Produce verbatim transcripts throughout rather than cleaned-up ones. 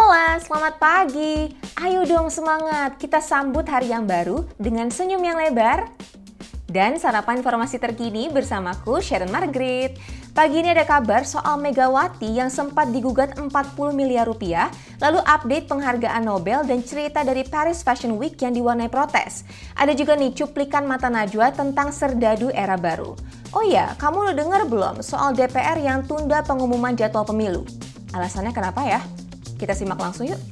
Hola, selamat pagi. Ayo dong semangat, kita sambut hari yang baru dengan senyum yang lebar. Dan sarapan informasi terkini bersamaku Sharon Margaret. Pagi ini ada kabar soal Megawati yang sempat digugat empat puluh miliar rupiah, lalu update penghargaan Nobel dan cerita dari Paris Fashion Week yang diwarnai protes. Ada juga nih cuplikan mata Najwa tentang serdadu era baru. Oh iya, kamu udah dengar belum soal D P R yang tunda pengumuman jadwal pemilu? Alasannya kenapa ya? Kita simak langsung yuk.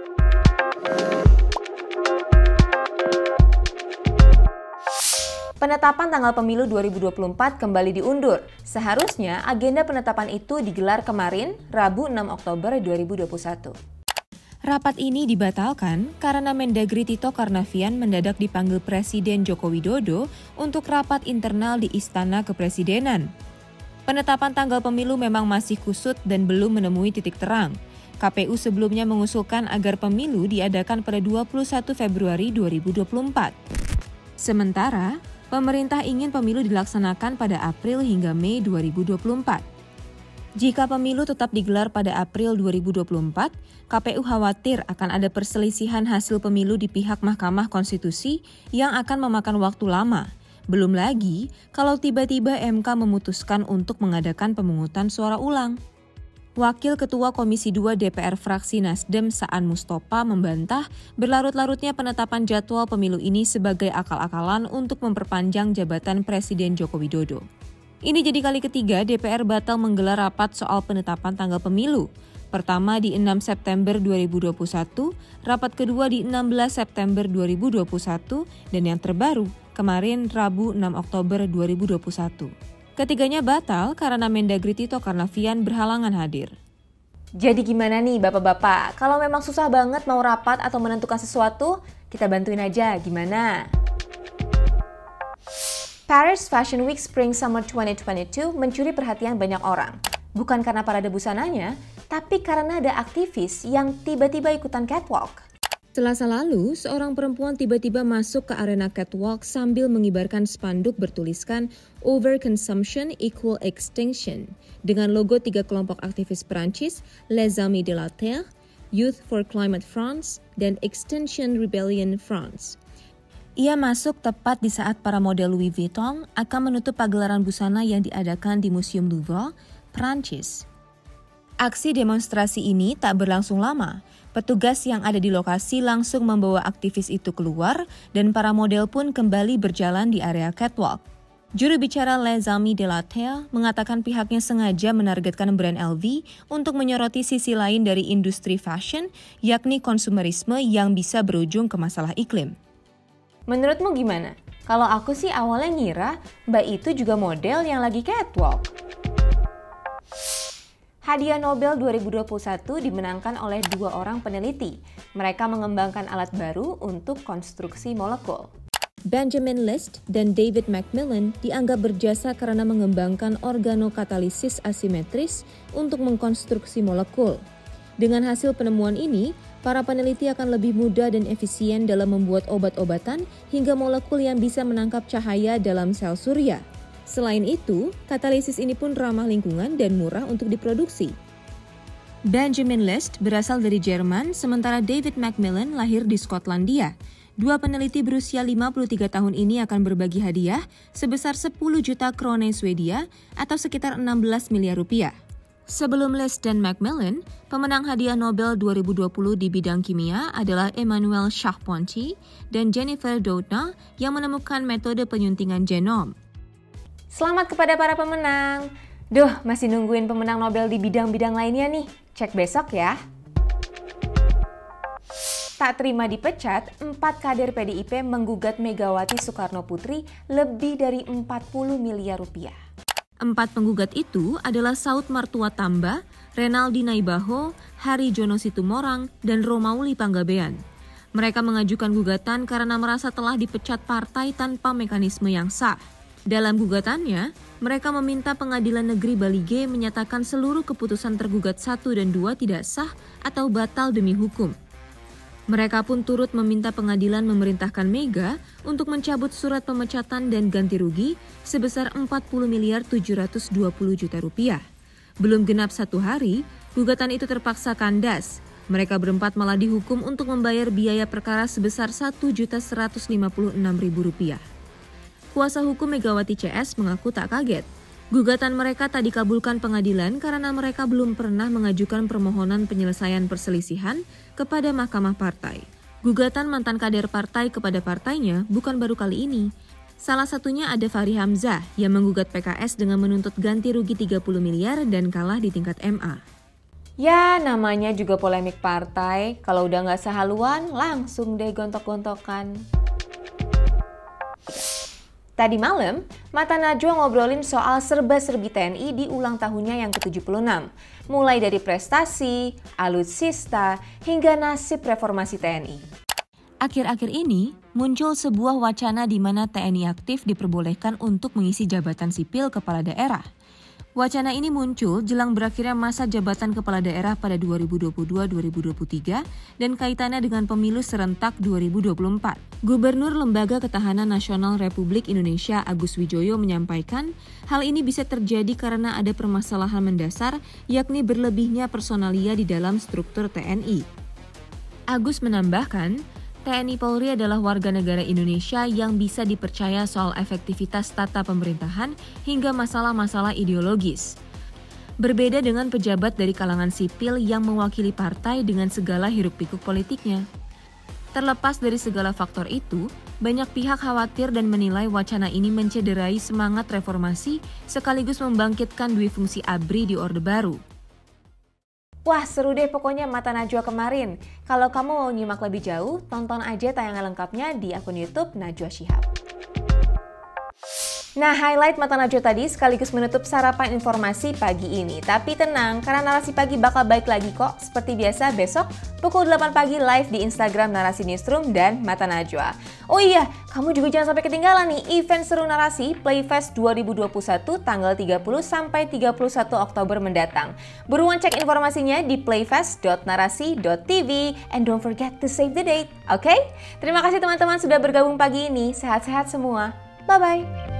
Penetapan tanggal pemilu dua ribu dua puluh empat kembali diundur. Seharusnya agenda penetapan itu digelar kemarin, Rabu enam Oktober dua ribu dua puluh satu. Rapat ini dibatalkan karena Mendagri Tito Karnavian mendadak dipanggil Presiden Joko Widodo untuk rapat internal di Istana Kepresidenan. Penetapan tanggal pemilu memang masih kusut dan belum menemui titik terang. K P U sebelumnya mengusulkan agar pemilu diadakan pada dua puluh satu Februari dua ribu dua puluh empat. Sementara, pemerintah ingin pemilu dilaksanakan pada April hingga Mei dua ribu dua puluh empat. Jika pemilu tetap digelar pada April dua ribu dua puluh empat, K P U khawatir akan ada perselisihan hasil pemilu di pihak Mahkamah Konstitusi yang akan memakan waktu lama. Belum lagi kalau tiba-tiba M K memutuskan untuk mengadakan pemungutan suara ulang. Wakil Ketua Komisi dua D P R fraksi Nasdem Saan Mustopa membantah berlarut-larutnya penetapan jadwal pemilu ini sebagai akal-akalan untuk memperpanjang jabatan Presiden Joko Widodo. Ini jadi kali ketiga D P R batal menggelar rapat soal penetapan tanggal pemilu. Pertama di enam September dua ribu dua puluh satu, rapat kedua di enam belas September dua ribu dua puluh satu, dan yang terbaru kemarin Rabu enam Oktober dua ribu dua puluh satu. Ketiganya batal karena Mendagri Tito Karnavian berhalangan hadir. Jadi gimana nih bapak-bapak? Kalau memang susah banget mau rapat atau menentukan sesuatu, kita bantuin aja, gimana? Paris Fashion Week Spring Summer dua ribu dua puluh dua mencuri perhatian banyak orang. Bukan karena parade busananya, tapi karena ada aktivis yang tiba-tiba ikutan catwalk. Selasa lalu, seorang perempuan tiba-tiba masuk ke arena catwalk sambil mengibarkan spanduk bertuliskan Overconsumption Equal Extinction dengan logo tiga kelompok aktivis Perancis, Les Amis de la Terre, Youth for Climate France, dan Extinction Rebellion France. Ia masuk tepat di saat para model Louis Vuitton akan menutup pagelaran busana yang diadakan di Museum Louvre, Perancis. Aksi demonstrasi ini tak berlangsung lama. Petugas yang ada di lokasi langsung membawa aktivis itu keluar dan para model pun kembali berjalan di area catwalk. Juru bicara Les Amis de la Terre mengatakan pihaknya sengaja menargetkan brand L V untuk menyoroti sisi lain dari industri fashion, yakni konsumerisme yang bisa berujung ke masalah iklim. Menurutmu gimana? Kalau aku sih awalnya ngira Mbak itu juga model yang lagi catwalk. Hadiah Nobel dua ribu dua puluh satu dimenangkan oleh dua orang peneliti. Mereka mengembangkan alat baru untuk konstruksi molekul. Benjamin List dan David Macmillan dianggap berjasa karena mengembangkan organokatalisis asimetris untuk mengkonstruksi molekul. Dengan hasil penemuan ini, para peneliti akan lebih mudah dan efisien dalam membuat obat-obatan hingga molekul yang bisa menangkap cahaya dalam sel surya. Selain itu, katalisis ini pun ramah lingkungan dan murah untuk diproduksi. Benjamin List berasal dari Jerman, sementara David Macmillan lahir di Skotlandia. Dua peneliti berusia lima puluh tiga tahun ini akan berbagi hadiah sebesar sepuluh juta krone Swedia atau sekitar enam belas miliar rupiah. Sebelum List dan Macmillan, pemenang hadiah Nobel dua ribu dua puluh di bidang kimia adalah Emmanuel Charpentier dan Jennifer Doudna yang menemukan metode penyuntingan genom. Selamat kepada para pemenang. Duh, masih nungguin pemenang Nobel di bidang-bidang lainnya nih. Cek besok ya. Tak terima dipecat, empat kader P D I P menggugat Megawati Soekarnoputri lebih dari empat puluh miliar rupiah. Empat penggugat itu adalah Saud Martua Tamba, Renaldi Naibaho, Hari Jono Situmorang, dan Romauli Panggabean. Mereka mengajukan gugatan karena merasa telah dipecat partai tanpa mekanisme yang sah. Dalam gugatannya, mereka meminta Pengadilan Negeri Bali G menyatakan seluruh keputusan tergugat satu dan dua tidak sah atau batal demi hukum. Mereka pun turut meminta pengadilan memerintahkan Mega untuk mencabut surat pemecatan dan ganti rugi sebesar empat puluh miliar tujuh ratus dua puluh juta rupiah. Belum genap satu hari, gugatan itu terpaksa kandas. Mereka berempat malah dihukum untuk membayar biaya perkara sebesar satu juta seratus lima puluh enam ribu rupiah. Kuasa hukum Megawati C S mengaku tak kaget. Gugatan mereka tak dikabulkan pengadilan karena mereka belum pernah mengajukan permohonan penyelesaian perselisihan kepada Mahkamah Partai. Gugatan mantan kader partai kepada partainya bukan baru kali ini. Salah satunya ada Fahri Hamzah yang menggugat P K S dengan menuntut ganti rugi tiga puluh miliar dan kalah di tingkat M A. Ya, namanya juga polemik partai. Kalau udah nggak sehaluan, langsung deh gontok-gontokan. Tadi malam, Mata Najwa ngobrolin soal serba-serbi T N I di ulang tahunnya yang ke tujuh puluh enam. Mulai dari prestasi, alutsista, hingga nasib reformasi T N I. Akhir-akhir ini, muncul sebuah wacana di mana T N I aktif diperbolehkan untuk mengisi jabatan sipil kepala daerah. Wacana ini muncul jelang berakhirnya masa jabatan kepala daerah pada dua ribu dua puluh dua sampai dua ribu dua puluh tiga dan kaitannya dengan pemilu serentak dua ribu dua puluh empat. Gubernur Lembaga Ketahanan Nasional Republik Indonesia Agus Wijoyo menyampaikan hal ini bisa terjadi karena ada permasalahan mendasar yakni berlebihnya personalia di dalam struktur T N I. Agus menambahkan, T N I Polri adalah warga negara Indonesia yang bisa dipercaya soal efektivitas tata pemerintahan hingga masalah-masalah ideologis. Berbeda dengan pejabat dari kalangan sipil yang mewakili partai dengan segala hiruk-pikuk politiknya. Terlepas dari segala faktor itu, banyak pihak khawatir dan menilai wacana ini mencederai semangat reformasi sekaligus membangkitkan dui fungsi ABRI di Orde Baru. Wah, seru deh pokoknya Mata Najwa kemarin. Kalau kamu mau nyimak lebih jauh, tonton aja tayangan lengkapnya di akun YouTube Najwa Shihab. Nah, highlight Mata Najwa tadi sekaligus menutup sarapan informasi pagi ini. Tapi tenang, karena narasi pagi bakal baik lagi kok. Seperti biasa, besok pukul delapan pagi live di Instagram Narasi Newsroom dan Mata Najwa. Oh iya, kamu juga jangan sampai ketinggalan nih event seru narasi Playfest dua ribu dua puluh satu tanggal tiga puluh sampai tiga puluh satu Oktober mendatang. Buruan cek informasinya di playfest dot narasi dot t v and don't forget to save the date. Oke? Okay? Terima kasih teman-teman sudah bergabung pagi ini. Sehat-sehat semua. Bye-bye.